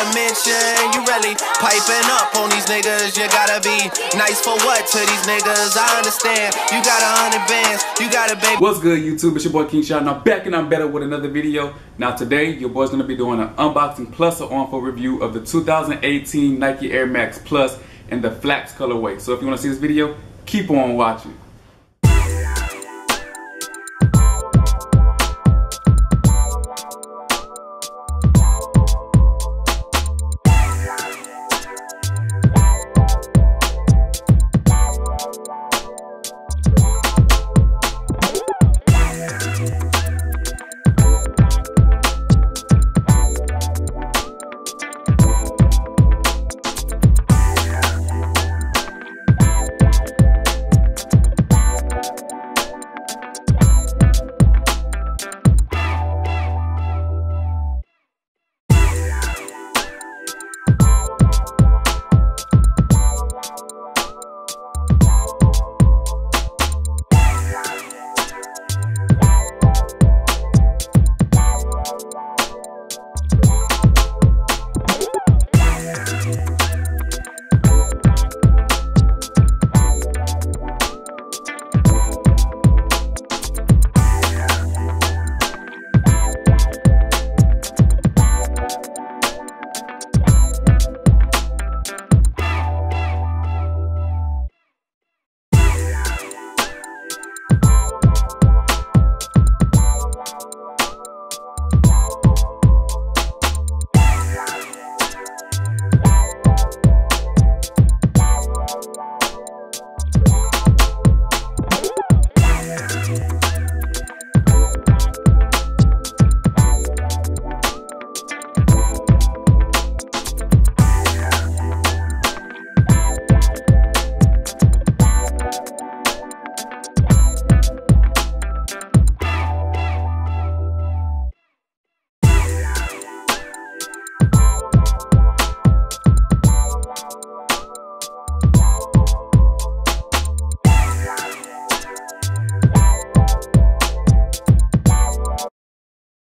mention. You really piping up on these niggas. You gotta be nice for what to these niggas? I understand. You got 100 bands. You got a baby. What's good, YouTube? It's your boy King Shot, and I'm back and I'm better with another video. Now today, your boy's gonna be doing an unboxing plus an on-foot review of the 2018 Nike Air Max Plus in the flax colorway. So if you wanna see this video, keep on watching.